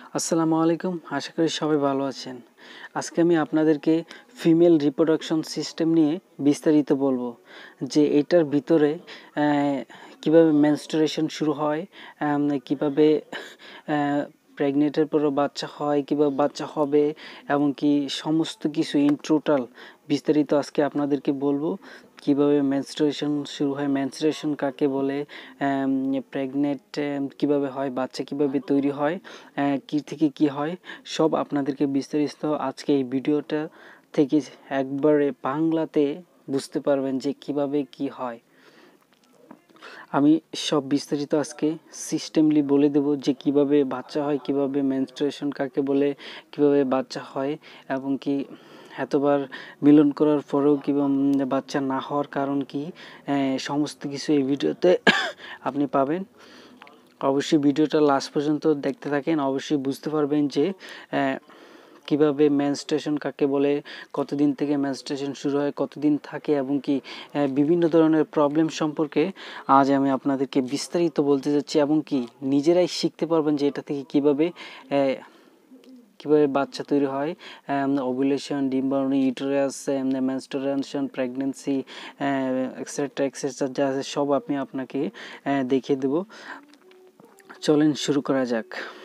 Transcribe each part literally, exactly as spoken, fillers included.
আসসালামু আলাইকুম, আশা করি সবাই ভালো আছেন। আজকে আমি আপনাদেরকে ফিমেল রিপ্রোডাকশন সিস্টেম নিয়ে বিস্তারিত বলবো, যে এটার ভিতরে কিভাবে মেনস্ট্রুয়েশন শুরু হয়, কিভাবে প্রেগনেন্টের পরও বাচ্চা হয়, কিভাবে বাচ্চা হবে, এবং কি সমস্ত কিছু ইন টোটাল বিস্তারিত আজকে আপনাদেরকে বলবো। কিভাবে মেনস্ট্রুয়েশন শুরু হয়, মেনস্ট্রুয়েশন কাকে বলে, প্রেগনেন্ট কিভাবে হয়, বাচ্চা কিভাবে তৈরি হয়, কি থেকে কি হয়, সব আপনাদেরকে বিস্তারিত আজকে এই ভিডিওটা থেকে একবারে বাংলাতে বুঝতে পারবেন যে কিভাবে কি হয়। আমি সব বিস্তারিত আজকে সিস্টেমলি বলে দেব, যে কিভাবে বাচ্চা হয়, কিভাবে মেনস্ট্রুয়েশন কাকে বলে, কিভাবে বাচ্চা হয়, এবং কি এতবার মিলন করার পরেও কিভাবে বাচ্চা না হওয়ার কারণ কি, সমস্ত কিছু এই ভিডিওতে আপনি পাবেন। অবশ্যই ভিডিওটা লাস্ট পর্যন্ত দেখতে থাকেন, অবশ্যই বুঝতে পারবেন যে কিভাবে মেনস্ট্রুয়েশন কাকে বলে, কতদিন থেকে মেনস্ট্রুয়েশন শুরু হয়, কতদিন থাকে, এবং কি বিভিন্ন ধরনের প্রবলেম সম্পর্কে আজ আমি আপনাদেরকে বিস্তারিত বলতে যাচ্ছি, এবং কি নিজেরাই শিখতে পারবেন যে এটা থেকে কিভাবে কিভাবে বাচ্চা তৈরি হয়, ওভুলেশন, ডিম্বাণু, uterus, menstruation, pregnancy, etcetera etcetera যা আছে সব আমি আপনাকে দেখিয়ে দেব। চলেন শুরু করা যাক।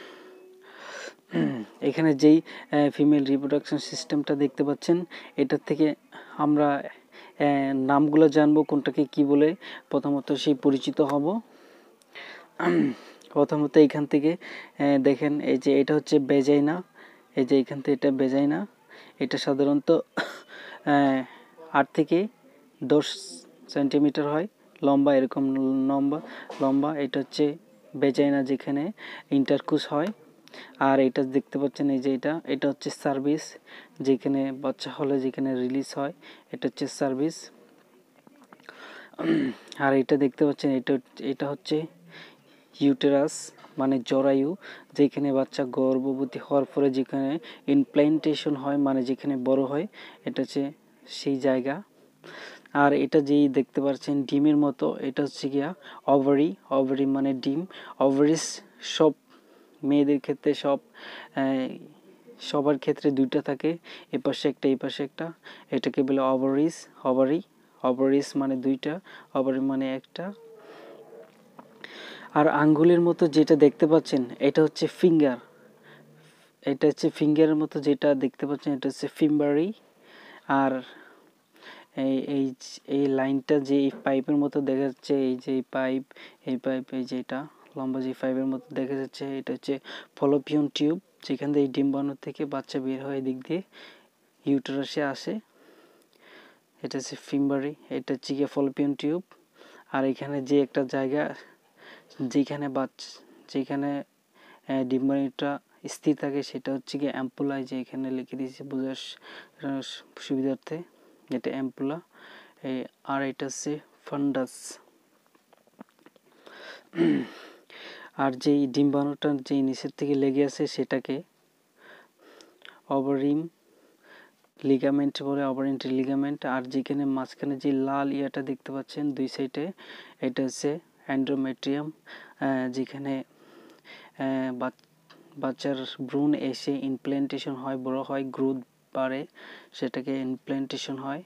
এখানে যেই ফিমেল রিপ্রোডাকশন সিস্টেমটা দেখতে পাচ্ছেন, এটার থেকে আমরা নামগুলো জানবো, কোনটাকে কি বলে প্রথমত সেই পরিচিত হব। প্রথমত এইখান থেকে দেখেন, এই যে এটা হচ্ছে ভেজাইনা, এই যে এখান থেকে এটা ভেজাইনা, এটা সাধারণত আট থেকে দশ সেন্টিমিটার হয় লম্বা, এরকম লম্বা লম্বা এটা হচ্ছে ভেজাইনা, যেখানে ইন্টারকোর্স হয়। আর এটা দেখতে পাচ্ছেন, এই যে এটা এটা হচ্ছে সার্ভিস, যেখানে বাচ্চা হলে যেখানে রিলিজ হয়, এটা হচ্ছে সার্ভিস। আর এটা দেখতে পাচ্ছেন, এটা এটা হচ্ছে ইউটেরাস, মানে জরায়ু, যেখানে বাচ্চা গর্ভবতী হওয়ার পরে যেখানে ইমপ্ল্যান্টেশন হয়, মানে যেখানে বড় হয়, এটা হচ্ছে সেই জায়গা। আর এটা যেই দেখতে পাচ্ছেন ডিমের মতো, এটা হচ্ছে গিয়া ওভারি, ওভারি মানে ডিম। ওভারিস সব মেয়েদের ক্ষেত্রে, সব সবার ক্ষেত্রে দুইটা থাকে, এ পাশে একটা এই পাশে একটা, এটাকে বলে ওভারিস। ওভারি, ওভারিস মানে দুইটা, ওভারি মানে একটা। আর আঙ্গুলের মতো যেটা দেখতে পাচ্ছেন, এটা হচ্ছে ফিঙ্গার, এটা হচ্ছে ফিঙ্গারের মতো যেটা দেখতে পাচ্ছেন, এটা হচ্ছে ফিম্বারি। আর এই এই এই লাইনটা যে এই পাইপের মতো দেখা যাচ্ছে, এই যে এই পাইপ, এই পাইপ, এই যে এটা লম্বা যে পাইপের মতো দেখা যাচ্ছে, এটা হচ্ছে ফলোপিয়ন টিউব, যেখান থেকে ডিম্বাণু থেকে বাচ্চা বের হয়, দিক দিয়ে ইউটেরাসে আসে, এটা হচ্ছে ফিম্বারি, এটা হচ্ছে গিয়ে ফলোপিয়ন টিউব। আর এখানে যে একটা জায়গা যেখানে বাচ্চা যেখানে ডিম্বাণুটা স্থির থাকে, সেটা হচ্ছে গিয়ে অ্যাম্পুলা, যে এখানে লিখে দিয়েছি বোঝার সুবিধার্থে, এটা অ্যাম্পুলা। আর এটা হচ্ছে ফান্ডাস। আর যেই ডিম্বাণুটা যেই নিচের থেকে লেগে আছে, সেটাকে ওভারিম লিগামেন্ট বলে, ওভারিন লিগামেন্ট। আর যেখানে মাঝখানে যে লাল ইয়াটা দেখতে পাচ্ছেন দুই সাইডে, এটা হচ্ছে এন্ডোমেট্রিয়াম, যেখানে বাচ্চার ভ্রূণ এসে ইমপ্ল্যান্টেশন হয়, বড় হয়, গ্রোথ বাড়ে, সেটাকে ইমপ্ল্যান্টেশন হয়।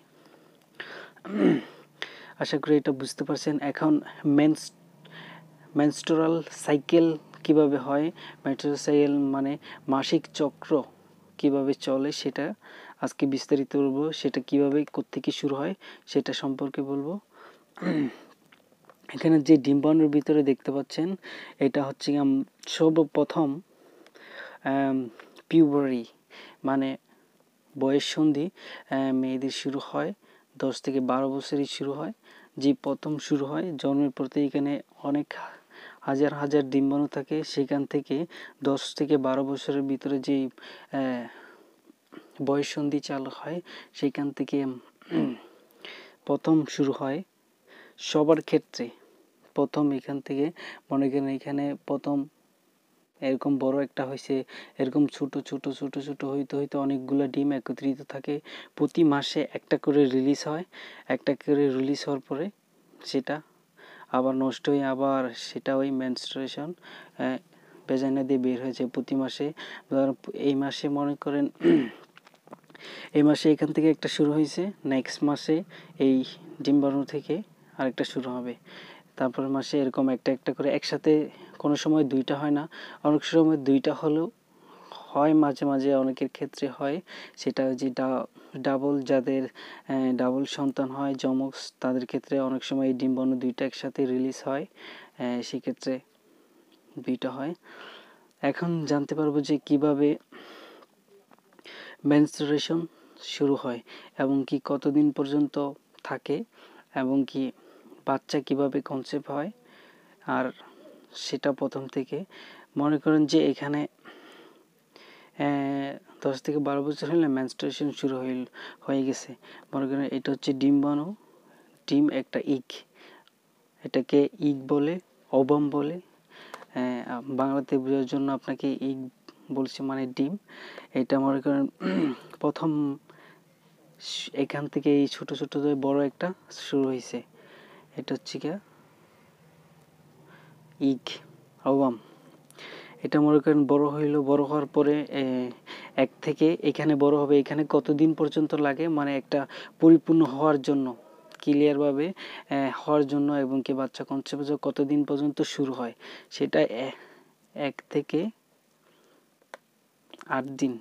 আশা করি এটা বুঝতে পারছেন। এখন মেন্স মেনস্ট্রুয়াল সাইকেল কিভাবে হয়, মেনস্ট্রুয়াল সাইকেল মানে মাসিক চক্র কিভাবে চলে, সেটা আজকে বিস্তারিত বলবো। সেটা কিভাবে কোত্থেকে শুরু হয় সেটা সম্পর্কে বলবো। এখানে যে ডিম্বাণুর ভিতরে দেখতে পাচ্ছেন, এটা হচ্ছে সর্বপ্রথম পিউবারি মানে বয়ঃসন্ধি মেয়েদের শুরু হয়, দশ থেকে বারো বছরই শুরু হয়। যে প্রথম শুরু হয় জন্মের পর থেকে, এখানে অনেক হাজার হাজার ডিম্বাণু থাকে, সেখান থেকে দশ থেকে বারো বছরের ভিতরে যেই বয়ঃসন্ধি চালু হয়, সেখান থেকে প্রথম শুরু হয় সবার ক্ষেত্রে। প্রথম এখান থেকে মনে করেন, এখানে প্রথম এরকম বড় একটা হয়েছে, এরকম ছোট ছোট ছোট ছোট হইতে হইতে অনেকগুলো ডিম একত্রিত থাকে। প্রতি মাসে একটা করে রিলিজ হয়, একটা করে রিলিজ হওয়ার পরে সেটা আবার নষ্ট হয়ে আবার সেটা ওই মেনস্ট্রুয়েশন ভেজাইনা দিয়ে বের হয়েছে প্রতি মাসে। এই মাসে মনে করেন এই মাসে এখান থেকে একটা শুরু হয়েছে, নেক্সট মাসে এই ডিম্বাণু থেকে আরেকটা শুরু হবে, তারপর মাসে এরকম একটা একটা করে একসাথে। কোনো সময় দুইটা হয় না, অনেক সময় দুইটা হলেও হয়, মাঝে মাঝে অনেকের ক্ষেত্রে হয়। সেটা যে ডাবল, যাদের ডাবল সন্তান হয় যমজ, তাদের ক্ষেত্রে অনেক সময় এই ডিম্বাণু দুইটা একসাথে রিলিজ হয়, সেক্ষেত্রে দুইটা হয়। এখন জানতে পারবো যে কিভাবে মেনস্ট্রুয়েশন শুরু হয় এবং কি কতদিন পর্যন্ত থাকে এবং কি বাচ্চা কিভাবে কনসেপ্ট হয়। আর সেটা প্রথম থেকে মনে করেন যে এখানে দশ থেকে বারো বছর হলে মেনস্ট্রুয়েশন শুরু হয়ে গেছে। মনে করেন এটা হচ্ছে ডিম্বাণু, ডিম একটা ইগ, এটাকে ইগ বলে, ওভাম বলে। বাংলাতে বোঝার জন্য আপনাকে ইগ বলছি, মানে ডিম। এটা মনে করেন প্রথম এখান থেকে এই ছোট ছোট বড় একটা শুরু হয়েছে, এটা হচ্ছে কি ইগ, ওভাম। এটা মনে করেন বড় হইল, বড় হওয়ার পরে এক থেকে এখানে বড় হবে, এখানে কতদিন পর্যন্ত লাগে মানে একটা পরিপূর্ণ হওয়ার জন্য, ক্লিয়ারভাবে হওয়ার জন্য, এবং কি বাচ্চা কনসেপ্ট কতদিন পর্যন্ত শুরু হয়, সেটা এক থেকে আট দিন।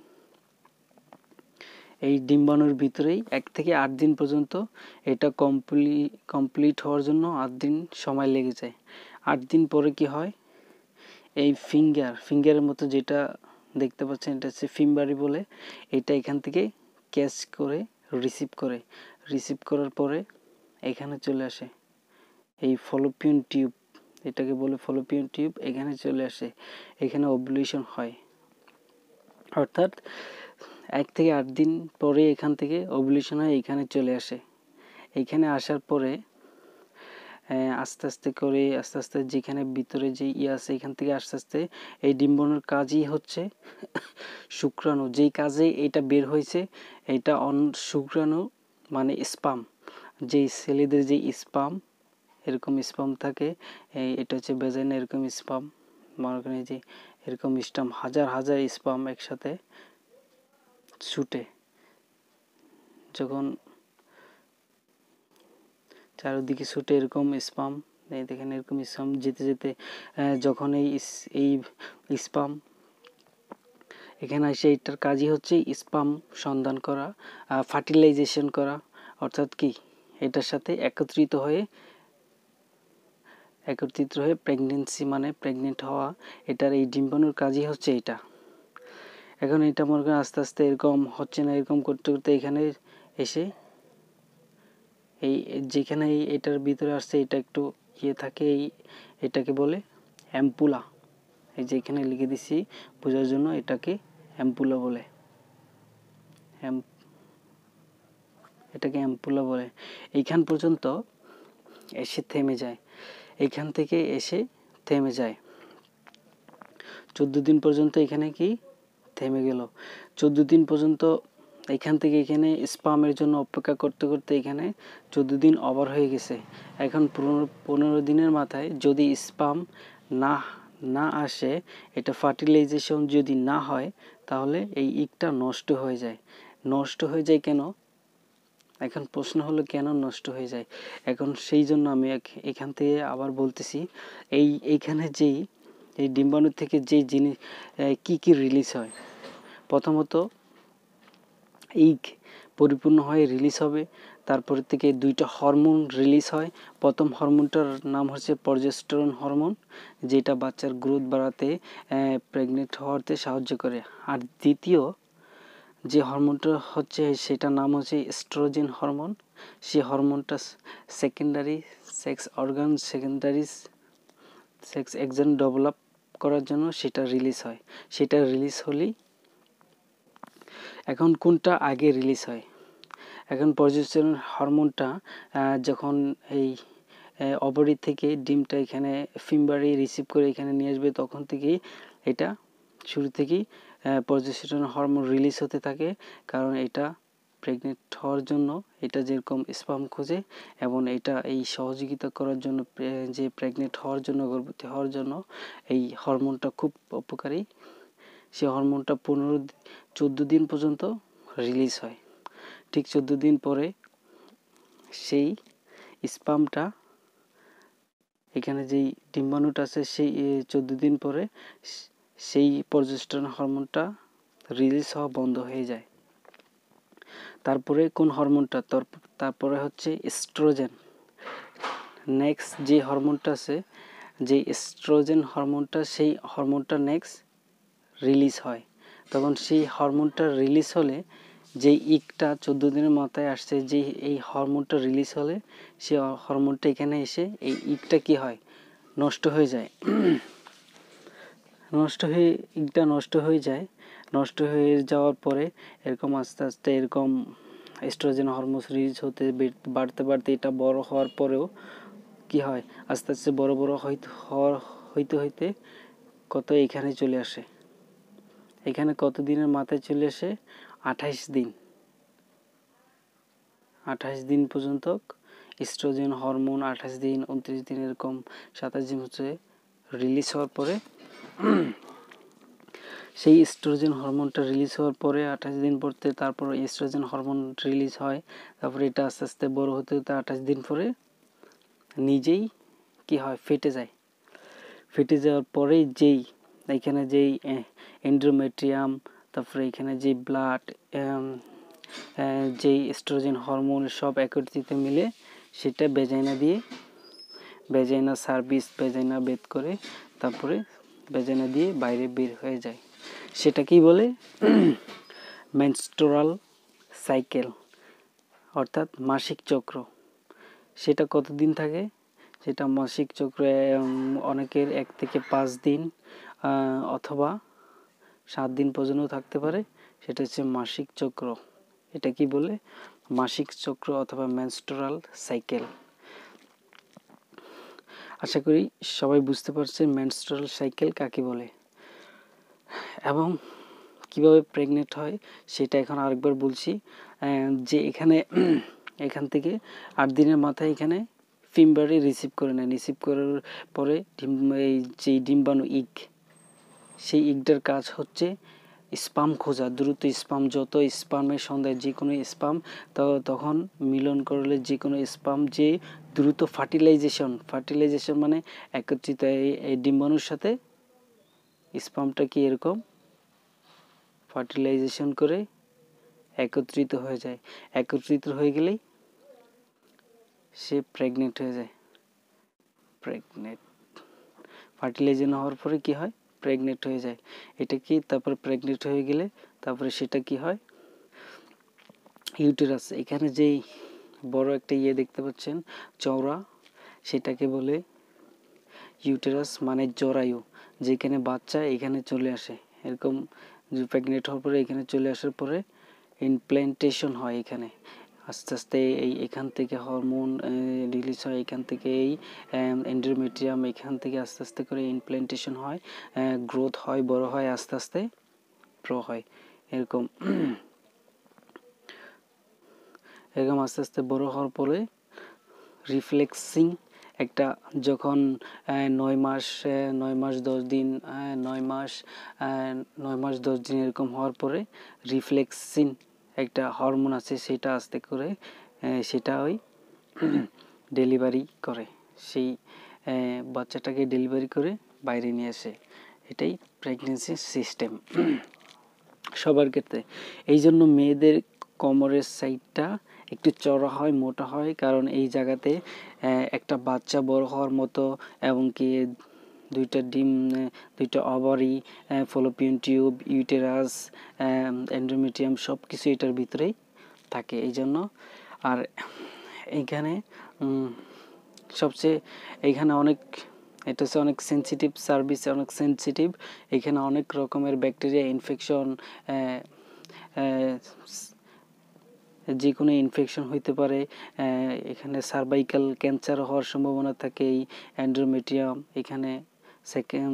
এই ডিম্বাণুর ভিতরেই এক থেকে আট দিন পর্যন্ত এটা কমপ্লিট কমপ্লিট হওয়ার জন্য আট দিন সময় লেগে যায়। আট দিন পরে কি হয়, এই ফিঙ্গার ফিঙ্গারের মতো যেটা দেখতে পাচ্ছেন, এটা হচ্ছে ফিম্বারি বলে। এটা এখান থেকে ক্যাচ করে রিসিভ করে, রিসিভ করার পরে এখানে চলে আসে এই ফলোপিয়ন টিউব, এটাকে বলে ফলোপিয়ন টিউব। এখানে চলে আসে, এখানে ওভুলেশন হয়, অর্থাৎ এক থেকে আট দিন পরে এখান থেকে ওভুলেশন হয়, এখানে চলে আসে। এখানে আসার পরে আস্তে আস্তে করে আস্তে আস্তে যেখানে ভিতরে যে ইয়ে আছে, এখান থেকে আস্তে আস্তে এই ডিম্বাণুর কাজই হচ্ছে শুক্রাণু, যেই কাজে এটা বের হয়েছে, এটা অন শুক্রাণু মানে স্পাম, যেই ছেলেদের যে স্পাম, এরকম স্পাম থাকে, এটা হচ্ছে ভেজাইনা, এরকম স্পাম মনে করেন যে এরকম স্পাম, হাজার হাজার স্পাম একসাথে ছুটে, যখন চারিদিকে ছুটে এরকম স্পাম, এই দেখেন এরকম স্পাম যেতে যেতে যখন এই এই স্পাম এখানে আসে, এটার কাজই হচ্ছে স্পাম সন্ধান করা, ফার্টিলাইজেশন করা, অর্থাৎ কি এটার সাথে একত্রিত হয়ে একত্রিত হয়ে প্রেগনেন্সি মানে প্রেগনেন্ট হওয়া। এটার এই ডিম্বাণুর কাজই হচ্ছে এটা। এখন এটা মনে করেন আস্তে আস্তে এরকম হচ্ছে না, এরকম করতে করতে এখানে এসে এই যেখানে এটার ভিতরে আসছে, এটা একটু ইয়ে থাকে, এই এটাকে বলে অ্যাম্পুলা। এই যে এখানে লিখে দিছি বোঝার জন্য, এটাকে অ্যাম্পুলা বলে, এটাকে অ্যাম্পুলা বলে। এইখান পর্যন্ত এসে থেমে যায়, এইখান থেকে এসে থেমে যায় চোদ্দ দিন পর্যন্ত। এখানে কি থেমে গেল চোদ্দ দিন পর্যন্ত। এখান থেকে এখানে স্পামের জন্য অপেক্ষা করতে করতে এখানে চোদ্দ দিন ওভার হয়ে গেছে। এখন পনেরো পনেরো দিনের মাথায় যদি স্পাম না না আসে, এটা ফার্টিলাইজেশন যদি না হয়, তাহলে এই ইগটা নষ্ট হয়ে যায়। নষ্ট হয়ে যায় কেন? এখন প্রশ্ন হলো কেন নষ্ট হয়ে যায়। এখন সেই জন্য আমি এখান থেকে আবার বলতেছি, এই এইখানে যেই এই ডিম্বাণু থেকে যেই জিনিস কি কি রিলিজ হয়, প্রথমত ইগ পরিপূর্ণ হয়ে রিলিজ হবে, তারপরে থেকে দুইটা হরমোন রিলিজ হয়। প্রথম হরমোনটার নাম হচ্ছে প্রজেস্টেরন হরমোন, যেটা বাচ্চার গ্রোথ বাড়াতে, প্রেগনেন্ট হওয়াতে সাহায্য করে। আর দ্বিতীয় যে হরমোনটা হচ্ছে, সেটার নাম হচ্ছে এস্ট্রোজেন হরমোন। সেই হরমোনটা secondary sex organ, secondary sex এক্সন ডেভেলপ করার জন্য সেটা রিলিজ হয়। সেটা রিলিজ হলেই, এখন কোনটা আগে রিলিজ হয়? এখন প্রজেস্টেরন হরমোনটা যখন এই ওভারি থেকে ডিমটা এখানে ফিম্বারে রিসিভ করে এখানে নিয়ে আসবে, তখন থেকেই এটা শুরু থেকেই প্রজেস্টেরন হরমোন রিলিজ হতে থাকে। কারণ এটা প্রেগনেন্ট হওয়ার জন্য এটা যেরকম স্পাম খোঁজে, এবং এটা এই সহযোগিতা করার জন্য যে প্রেগনেন্ট হওয়ার জন্য, গর্ভবতী হওয়ার জন্য এই হরমোনটা খুব উপকারী। সেই হরমোনটা পনেরো চোদ্দো দিন পর্যন্ত রিলিজ হয়। ঠিক চোদ্দো দিন পরে সেই স্পামটা, এখানে যেই ডিম্বাণুটা আছে, সেই চোদ্দো দিন পরে সেই প্রজেস্টেরন হরমোনটা রিলিজ হওয়া বন্ধ হয়ে যায়। তারপরে কোন হরমোনটা? তারপরে হচ্ছে এস্ট্রোজেন। নেক্সট যে হরমোনটা আছে, যে এস্ট্রোজেন হরমোনটা, সেই হরমোনটা নেক্সট রিলিজ হয়। তখন সেই হরমোনটা রিলিজ হলে, যে ইকটা চোদ্দো দিনের মাথায় আসছে, যে এই হরমোনটা রিলিজ হলে সেই হরমোনটা এখানে এসে এই ইকটা কি হয়? নষ্ট হয়ে যায়। নষ্ট হয়ে ইকটা নষ্ট হয়ে যায়। নষ্ট হয়ে যাওয়ার পরে এরকম আস্তে আস্তে এরকম এস্ট্রোজেন হরমোন রিলিজ হতে বাড়তে বাড়তে এটা বড় হওয়ার পরেও কি হয়? আস্তে আস্তে বড় বড় হইতে হইতে হইতে কত এখানে চলে আসে। এখানে কত দিনের মাথায় চলে আসে? আঠাইশ দিন। আঠাইশ দিন পর্যন্ত এস্ট্রোজেন হরমোন আঠাইশ দিন, উনত্রিশ দিন, এরকম সাতাশ দিন হচ্ছে রিলিজ হওয়ার পরে, সেই এস্ট্রোজেন হরমোনটা রিলিজ হওয়ার পরে আঠাশ দিন পরতে তারপর এস্ট্রোজেন হরমোন রিলিজ হয়। তারপরে এটা আস্তে আস্তে বড় হতে হতে আঠাশ দিন পরে নিজেই কি হয়? ফেটে যায়। ফেটে যাওয়ার পরেই যেই এখানে যেই এন্ডোমেট্রিয়াম, তারপরে এখানে যে ব্লাড, যেই এস্ট্রোজেন হরমোন সব একত্রিত মিলে সেটা ভেজাইনা দিয়ে, ভেজাইনা সার্ভিস, ভেজাইনা বেদ করে, তারপরে ভেজাইনা দিয়ে বাইরে বের হয়ে যায়। সেটা কি বলে? মেনস্ট্রুয়াল সাইকেল, অর্থাৎ মাসিক চক্র। সেটা কতদিন থাকে? সেটা মাসিক চক্র অনেকের এক থেকে পাঁচ দিন অথবা সাত দিন পর্যন্ত থাকতে পারে। সেটা হচ্ছে মাসিক চক্র। এটা কি বলে? মাসিক চক্র অথবা মেনস্ট্রুয়াল সাইকেল। আশা করি সবাই বুঝতে পারছে মেনস্ট্রুয়াল সাইকেল কাকে বলে এবং কিভাবে প্রেগনেন্ট হয় সেটা এখন আরেকবার বলছি। যে এখানে এখান থেকে আট দিনের মাথায় এখানে ফিমবারে রিসিভ করে নেয়। রিসিভ করার পরে এই যে ডিম্বাণু ইগ, সেই ইগটার কাজ হচ্ছে স্পাম খোঁজা, দ্রুত স্পাম, যত স্পামের সন্ধায় যে কোনো স্পাম তখন মিলন করলে যে কোনো স্পাম যে দ্রুত ফার্টিলাইজেশন, ফার্টিলাইজেশন মানে একত্রিত এই ডিম্বাণুর সাথে স্পামটা কি এরকম ফার্টিলাইজেশন করে একত্রিত হয়ে যায়। একত্রিত হয়ে গেলেই সে প্রেগনেন্ট হয়ে যায়। প্রেগনেন্ট ফার্টিলাইজেশন হওয়ার পরে কি হয়? প্রেগনেন্ট হয়ে যায়। এটা কি? তারপর প্রেগনেন্ট হয়ে গেলে তারপরে সেটা কি হয়? ইউটেরাস, এখানে যেই বড় একটা ইয়ে দেখতে পাচ্ছেন চওড়া, সেটাকে বলে ইউটেরাস, মানে জরায়ু। যেখানে বাচ্চা এখানে চলে আসে, এরকম প্রেগনেন্ট হওয়ার পরে এখানে চলে আসার পরে ইমপ্ল্যান্টেশন হয়। এখানে আস্তে আস্তে এই এখান থেকে হরমোন রিলিজ হয়, এখান থেকে এই এন্ডোমেট্রিয়াম, এখান থেকে আস্তে আস্তে করে ইমপ্ল্যান্টেশন হয়, গ্রোথ হয়, বড় হয়, আস্তে আস্তে প্রো হয়। এরকম এরকম আস্তে আস্তে বড় হওয়ার পরে রিফ্লেক্সিং একটা, যখন নয় মাস নয় মাস দশ দিন নয় মাস নয় মাস দশ দিন এরকম হওয়ার পরে রিফ্লেক্সিন একটা হরমোন আছে, সেটা আস্তে করে সেটা ওই ডেলিভারি করে, সেই বাচ্চাটাকে ডেলিভারি করে বাইরে নিয়ে আসে। এটাই প্রেগনেন্সি সিস্টেম সবার ক্ষেত্রে। এই জন্য মেয়েদের কোমরের সাইডটা একটু চড়া হয়, মোটা হয়, কারণ এই জায়গাতে একটা বাচ্চা বড় হওয়ার মতো, এবং কি দুইটা ডিম, দুইটা ovary, Fallopian tube, uterus, endometrium সব কিছু এটার ভিতরেই থাকে। এই জন্য আর এইখানে সবচেয়ে এইখানে অনেক এটা হচ্ছে অনেক সেন্সিটিভ সার্ভিস, অনেক সেন্সিটিভ। এখানে অনেক রকমের ব্যাকটেরিয়া ইনফেকশন, যে কোনো ইনফেকশন হইতে পারে। এখানে সার্ভাইকাল ক্যান্সার হওয়ার সম্ভাবনা থাকে এই এন্ডোমেট্রিয়াম। এখানে সেকেন্ড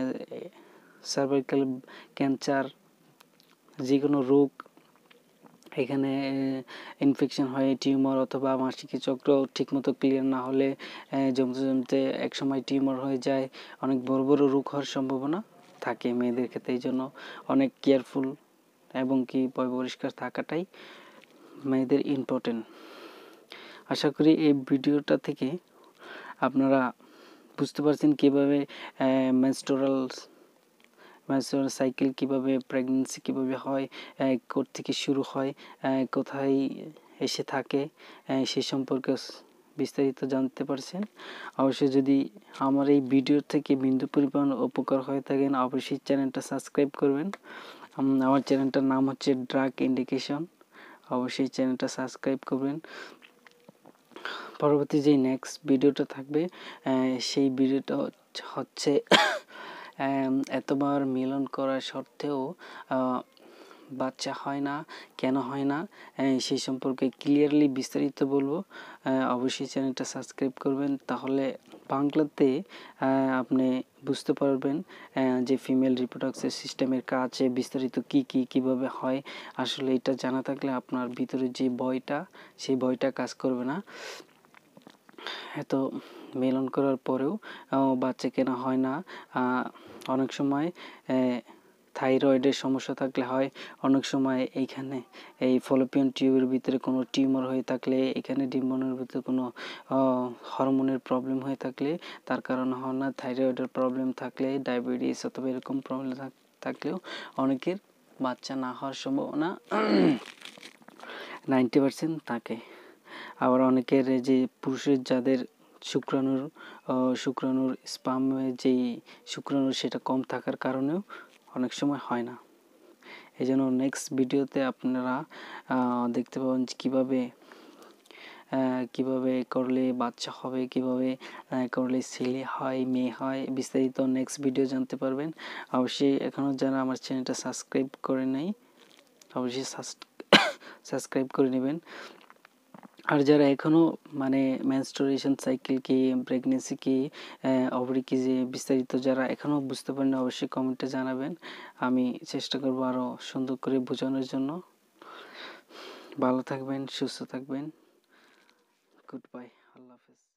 সার্ভাইকাল ক্যান্সার, যে কোনো রোগ এখানে ইনফেকশন হয়, টিউমার অথবা মাসিক চক্র ঠিকমতো ক্লিয়ার না হলে জমতে জমতে একসময় টিউমার হয়ে যায়, অনেক বড় বড় রোগ হওয়ার সম্ভাবনা থাকে মেয়েদের ক্ষেত্রে। এই জন্য অনেক কেয়ারফুল এবং কি পরিষ্কার থাকাটাই মেয়েদের ইম্পর্টেন্ট। আশা করি এই ভিডিওটা থেকে আপনারা বুঝতে পারছেন কীভাবে মেনস্ট্রুয়াল মেনস্ট্রুয়াল সাইকেল কীভাবে, প্রেগনেন্সি কীভাবে হয়, কোত্থেকে শুরু হয়, কোথায় এসে থাকে, সে সম্পর্কে বিস্তারিত জানতে পারছেন। অবশ্যই যদি আমার এই ভিডিও থেকে বিন্দু পরিমাণ উপকার হয়ে থাকেন অবশ্যই চ্যানেলটা সাবস্ক্রাইব করবেন। আমার চ্যানেলটার নাম হচ্ছে ড্রাগ ইন্ডিকেশন, অবশ্যই চ্যানেলটা সাবস্ক্রাইব করবেন। পরবর্তী যে নেক্সট ভিডিওটা থাকবে সেই ভিডিওটা হচ্ছে এতবার মিলন করা সত্ত্বেও বাচ্চা হয় না, কেন হয় না সেই সম্পর্কে ক্লিয়ারলি বিস্তারিত বলবো। অবশ্যই চ্যানেলটা সাবস্ক্রাইব করবেন, তাহলে বাংলাতে আপনি বুঝতে পারবেন যে ফিমেল রিপ্রোডাকশন সিস্টেমের কাজ বিস্তারিত কি কি কিভাবে হয়। আসলে এটা জানা থাকলে আপনার ভিতরে যে ভয়টা, সেই ভয়টা কাজ করবে না। এত মিলন করার পরেও বাচ্চা কেন হয় না, অনেক সময় থাইরয়েডের সমস্যা থাকলে হয়, অনেক সময় এইখানে এই ফলোপিয়ান টিউবের ভিতরে কোনো টিউমার হয়ে থাকলে, এখানে ডিম্বাণুর ভিতরে কোনো হরমোনের প্রবলেম হয়ে থাকলে তার কারণে হয় না। থাইরয়েডের প্রবলেম থাকলে, ডায়াবেটিস অথবা এরকম প্রবলেম থাকলেও অনেকের বাচ্চা না হওয়ার সম্ভাবনা নাইনটি পার্সেন্ট থাকে। আবার অনেকের যে পুরুষের যাদের শুক্রাণুর শুক্রাণুর স্পার্মে যেই শুক্রাণু সেটা কম থাকার কারণেও অনেক সময় হয় না। এই জন্য নেক্সট ভিডিওতে আপনারা দেখতে পাবেন কীভাবে কীভাবে করলে বাচ্চা হবে, কীভাবে করলে ছেলে হয় মেয়ে হয়, বিস্তারিত নেক্সট ভিডিও জানতে পারবেন। অবশ্যই এখনও যারা আমার চ্যানেলটা সাবস্ক্রাইব করে নাই অবশ্যই সাবস্ক্রাইব করে নেবেন। আর যারা এখনও মানে মেনস্ট্রুয়েশন সাইকেল কি, প্রেগনেন্সি কি, ওভারি কি, যে বিস্তারিত যারা এখনও বুঝতে পারেন অবশ্যই কমেন্টে জানাবেন। আমি চেষ্টা করব আরও সুন্দর করে বোঝানোর জন্য। ভালো থাকবেন, সুস্থ থাকবেন। গুড বাই, আল্লাহ হাফেজ।